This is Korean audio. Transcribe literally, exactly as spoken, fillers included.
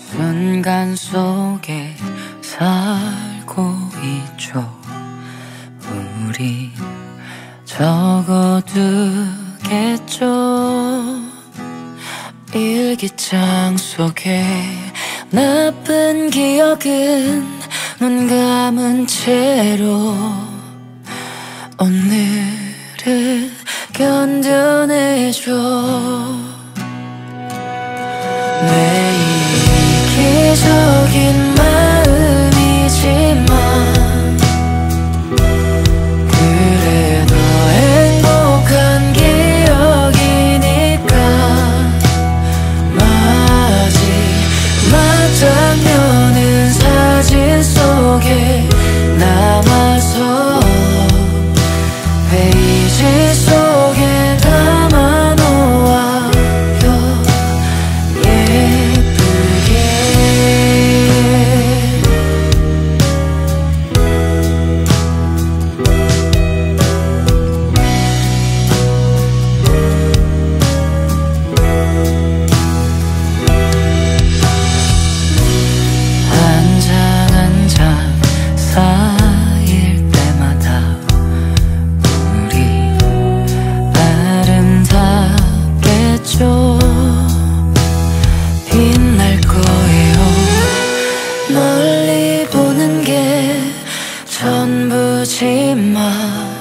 순간 속에 살고 있죠. 우리 적어두겠죠. 일기장 속에 나쁜 기억은 눈 감은 채로 오늘을 견뎌내죠. 매일 이기적인 마음이지만 그래도 행복한 기억이니까 마지막 장면은 사진 속에 남아서 페이지 속에 담아놓아요. 예쁘게 한 장 한 장 쌓일 때마다 우리 아름답겠죠. 빛날 거예요. 멀리 보는 게 전부지만